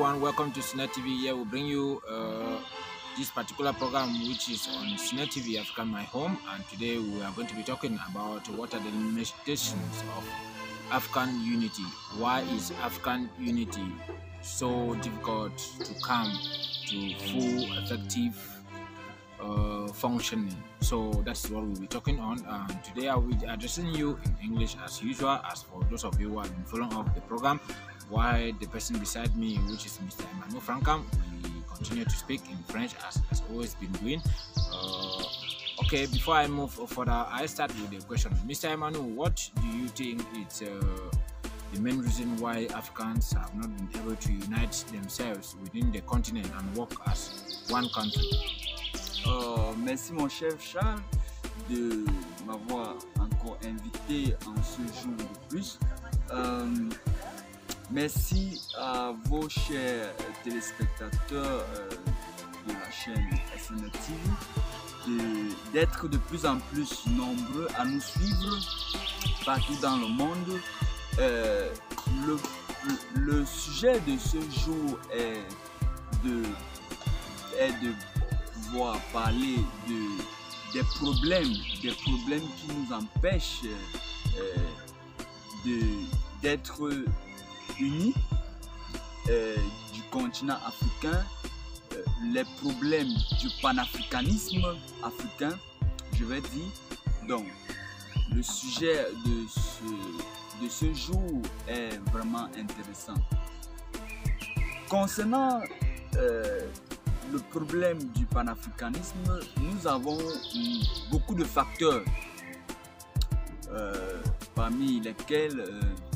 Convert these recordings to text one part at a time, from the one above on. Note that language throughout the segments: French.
everyone, welcome to Sine TV. Here we'll bring you this particular program which is on Sine TV Africa My Home, and today we are going to be talking about what are the limitations of African unity. Why is African unity so difficult to come to full effective functioning? So that's what we'll be talking on, and today I will be addressing you in English as usual. As for those of you who have been following up the program, while the person beside me, which is Mr. Emmanuel Francam, we continue to speak in French as always been doing. Okay, before I move further, I start with the question. Mr. Emmanuel, what do you think is the main reason why Africans have not been able to unite themselves within the continent and work as one country? Merci mon chef Charles de m'avoir encore invité en ce jour de plus. Merci à vos chers téléspectateurs de la chaîne SNE TV d'être de plus en plus nombreux à nous suivre partout dans le monde. Le sujet de ce jour est de pouvoir parler des problèmes qui nous empêchent d'être unis du continent africain, les problèmes du panafricanisme africain, je vais dire. Donc, le sujet de ce jour est vraiment intéressant. Concernant le problème du panafricanisme, nous avons beaucoup de facteurs, parmi lesquels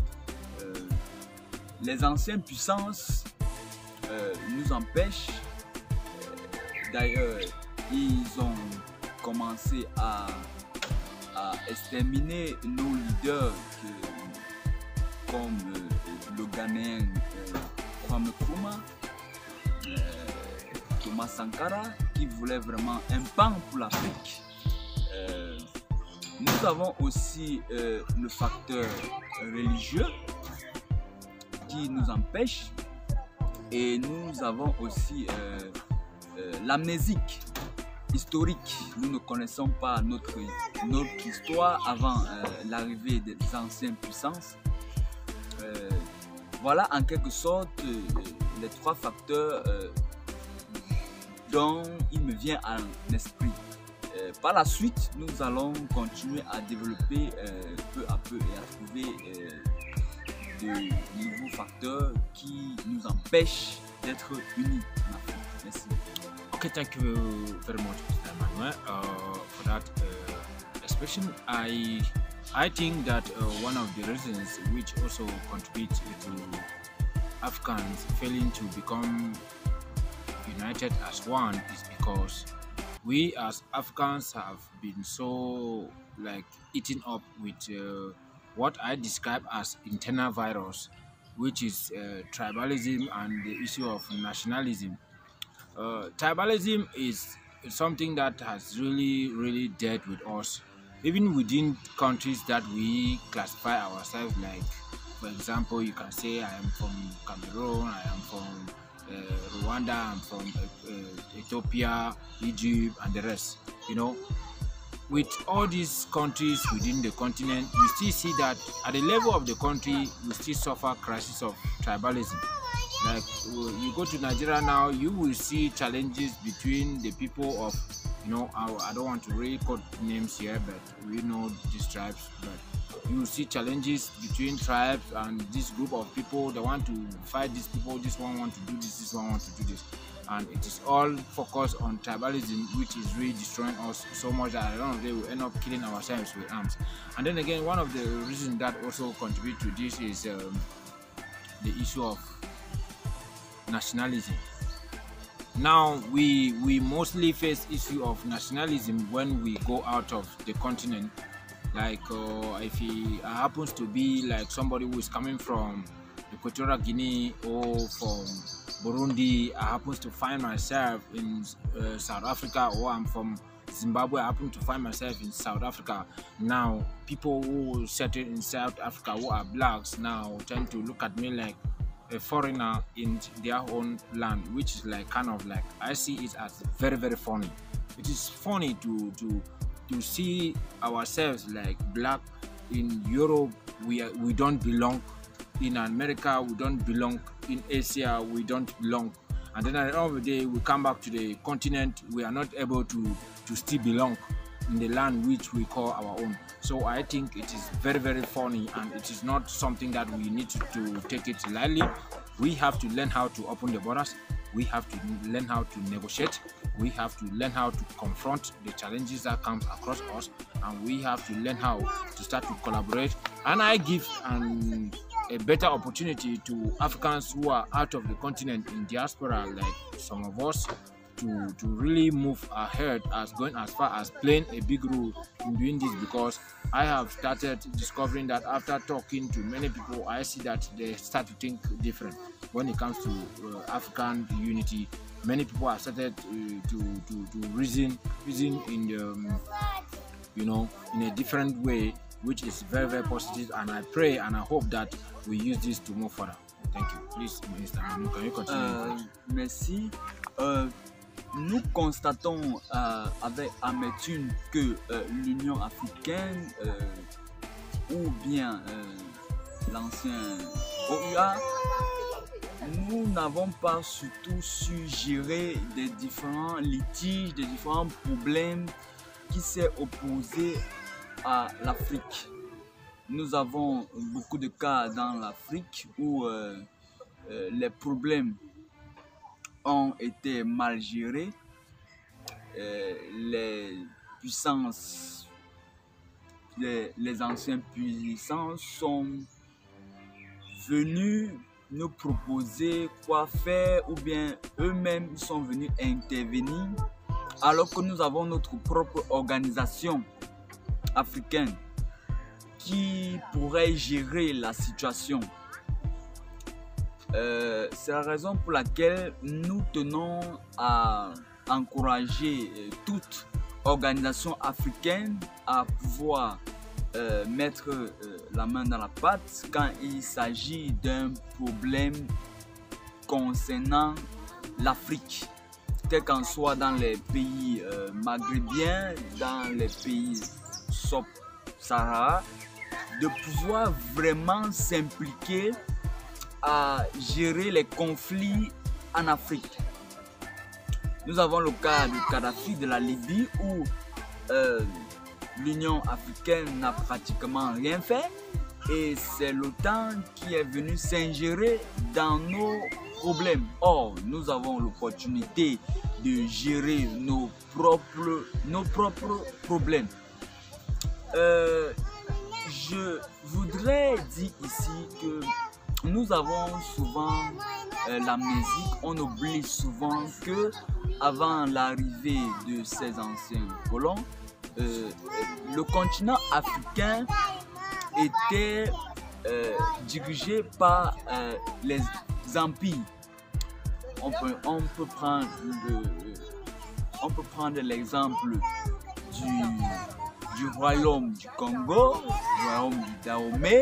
les anciennes puissances nous empêchent. D'ailleurs, ils ont commencé à exterminer nos leaders comme le Ghanéen Kwame Nkrumah, Thomas Sankara, qui voulait vraiment un pan pour l'Afrique. Nous avons aussi le facteur religieux qui nous empêche, et nous avons aussi l'amnésique historique. Nous ne connaissons pas notre histoire avant l'arrivée des anciennes puissances. Voilà en quelque sorte les trois facteurs dont il me vient à l'esprit. Par la suite, nous allons continuer à développer peu à peu et à trouver de nouveaux facteurs qui nous empêchent d'être unis en Afrique. Merci. Okay, thank you very much, Mr. Emmanuel, for that expression. I think that one of the reasons which also contribute to Africans failing to become united as one is because we as Africans have been so eaten up with what I describe as internal virus, which is tribalism and the issue of nationalism. Tribalism is something that has really dealt with us, even within countries that we classify ourselves like. For example, you can say I am from Cameroon, I am from Rwanda, I'm from Ethiopia, Egypt, and the rest. You know, with all these countries within the continent, you still see that at the level of the country, we still suffer crisis of tribalism. Like you go to Nigeria now, you will see challenges between the people of, you know, I don't want to really quote names here, but we know these tribes. But you will see challenges between tribes and this group of people. They want to fight these people. This one want to do this one want to do this. And it is all focused on tribalism, which is really destroying us so much that at the end of the day we end up killing ourselves with arms. And then again, one of the reasons that also contribute to this is the issue of nationalism. Now we mostly face issue of nationalism when we go out of the continent. Like if he happens to be like somebody who is coming from Equatorial Guinea or from Burundi, I happen to find myself in South Africa, or I'm from Zimbabwe, I happen to find myself in South Africa. Now people who settle in South Africa who are blacks now tend to look at me like, a foreigner in their own land, which is like kind of like, I see it as very, very funny. It is funny to see ourselves like black in Europe. We don't belong. In America, we don't belong. In Asia, we don't belong. And then at the end of the day, we come back to the continent. We are not able to still belong in the land which we call our own. So I think it is very, very funny, and it is not something that we need to take it lightly. We have to learn how to open the borders. We have to learn how to negotiate. We have to learn how to confront the challenges that come across us, and we have to learn how to start to collaborate. And I give a better opportunity to Africans who are out of the continent in diaspora, like some of us, to really move ahead, as going as far as playing a big role in doing this, because I have started discovering that after talking to many people, I see that they start to think different when it comes to African unity. Many people have started to reason in the, in a different way, which is very, very positive, and I pray and I hope that we use this to move further. Thank you. Please, Minister Manu, can you continue? Merci. Nous constatons avec amertume que l'Union africaine ou bien l'ancien OUA, nous n'avons pas surtout su gérer des différents litiges, des différents problèmes qui s'est opposé à l'Afrique. Nous avons beaucoup de cas dans l'Afrique où les problèmes ont été mal gérés. Les puissances, les anciennes puissances sont venus nous proposer quoi faire, ou bien eux-mêmes sont venus intervenir, alors que nous avons notre propre organisation africaine qui pourrait gérer la situation. C'est la raison pour laquelle nous tenons à encourager toute organisation africaine à pouvoir mettre la main dans la pâte quand il s'agit d'un problème concernant l'Afrique, quel qu'en soit dans les pays maghrébiens, dans les pays sub-Sahara, de pouvoir vraiment s'impliquer à gérer les conflits en Afrique. Nous avons le cas du Kadhafi de la Libye où l'Union africaine n'a pratiquement rien fait, et c'est l'OTAN qui est venu s'ingérer dans nos problèmes. Or, nous avons l'opportunité de gérer nos propres problèmes. Je voudrais dire ici que nous avons souvent l'amnésie. On oublie souvent que avant l'arrivée de ces anciens colons, le continent africain était dirigé par les empires. On peut prendre l'exemple du royaume du Congo, du royaume du Dahomey,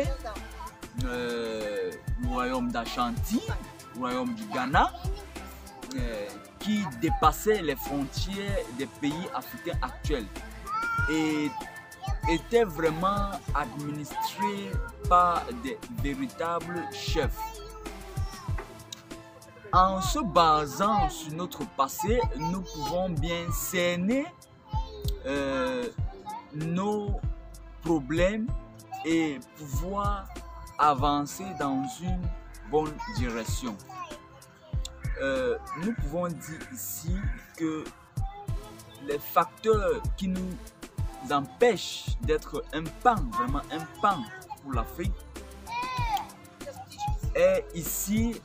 du royaume d'Ashanti, du royaume du Ghana, qui dépassait les frontières des pays africains actuels et était vraiment administré par des véritables chefs. En se basant sur notre passé, nous pouvons bien cerner nos problèmes et pouvoir avancer dans une bonne direction. Nous pouvons dire ici que les facteurs qui nous empêchent d'être un pan, vraiment un pan pour l'Afrique, est ici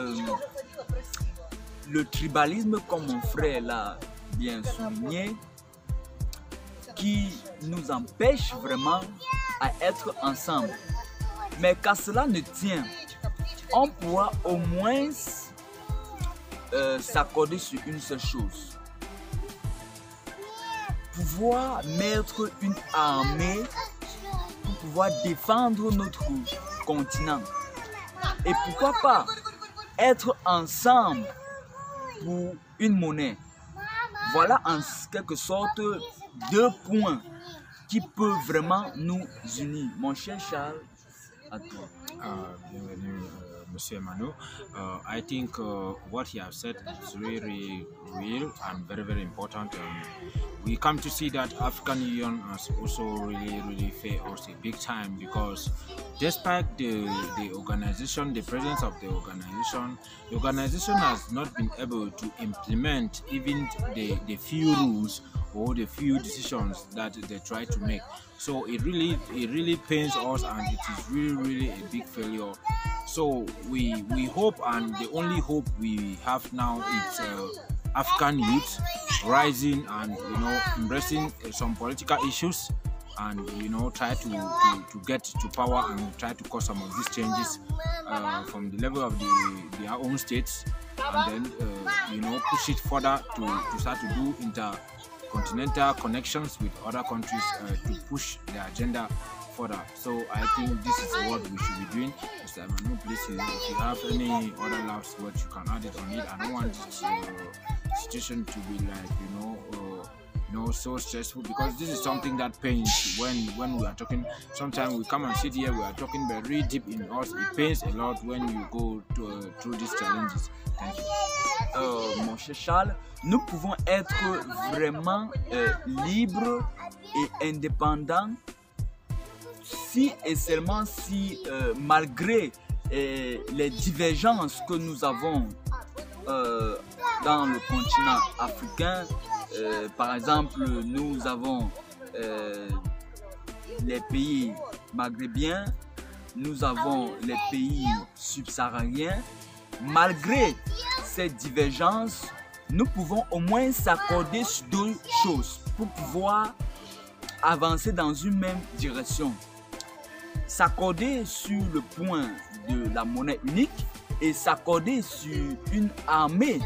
le tribalisme, comme mon frère l'a bien souligné, qui nous empêche vraiment à être ensemble. Mais qu'à cela ne tient, on pourra au moins s'accorder sur une seule chose: pouvoir mettre une armée pour pouvoir défendre notre continent. Et pourquoi pas être ensemble pour une monnaie. Voilà en quelque sorte 2 points qui peuvent vraiment nous unir. Mon cher Charles, à toi. Bienvenue, Monsieur Emmanuel. I think what you have said is really real and very important. We come to see that African Union has also really failed us a big time, because despite the organization, the presence of the organization has not been able to implement even the few rules or the few decisions that they try to make. So it really pains us, and it is really a big failure. So we hope, and the only hope we have now is African youth rising and embracing some political issues, and try to get to power and try to cause some of these changes from the level of their own states, and then push it further to start to do intercontinental connections with other countries to push the agenda further. So I think this is what we should be doing. Mr. Emmanuel, please, if you have any other last words, you can add it on it. I don't want this situation to be like so stressful, because this is something that pains when we are talking. Sometimes we come and sit here, we are talking very deep in us. It pains a lot when you go through these challenges. Thank you. Mon cher Charles, nous pouvons être vraiment libres et indépendants si et seulement si, malgré les divergences que nous avons dans le continent africain, par exemple, nous avons les pays maghrébiens, nous avons les pays subsahariens. Malgré ces divergences, nous pouvons au moins s'accorder sur 2 choses pour pouvoir avancer dans une même direction. S'accorder sur le point de la monnaie unique et s'accorder sur une armée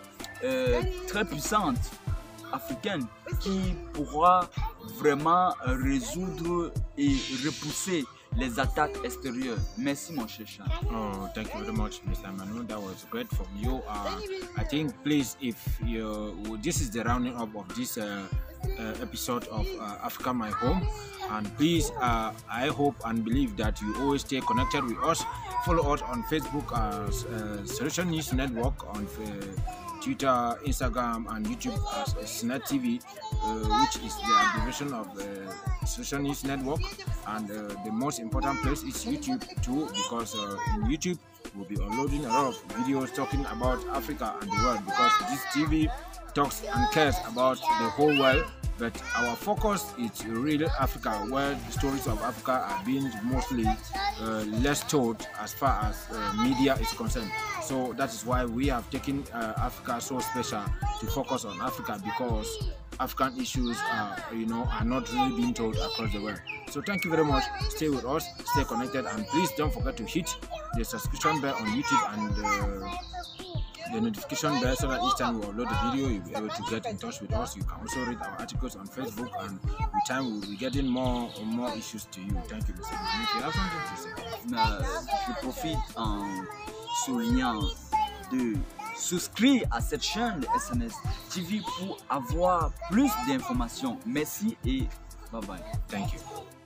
très puissante africaine qui pourra vraiment résoudre et repousser les attaques extérieures. Merci mon cher Charles. Oh, thank you very much, Mr. Emmanuel. That was great from you. I think, please, if this is the rounding up of this episode of Africa My Home, and please, I hope and believe that you always stay connected with us. Follow us on Facebook as Solution News Network, on Twitter, Instagram, and YouTube as SNET TV, which is the abbreviation of Solution News Network. And the most important place is YouTube too, because in YouTube we'll be uploading a lot of videos talking about Africa and the world, because this TV talks and cares about the whole world, but our focus is really Africa, where the stories of Africa are being mostly less told as far as media is concerned. So that is why we have taken Africa so special to focus on Africa, because African issues are not really being told across the world. So thank you very much. Stay with us, stay connected, and please don't forget to hit the subscription bell on YouTube and the notification bell, so that each time we upload a video, you'll be able to get in touch with us. You can also read our articles on Facebook, and with time we'll be getting more issues to you. Thank you, Mr. If you have something to say. Je profite en soulignant de souscrire à cette chaîne de SNS TV pour avoir plus d'informations. Merci et bye bye. Thank you.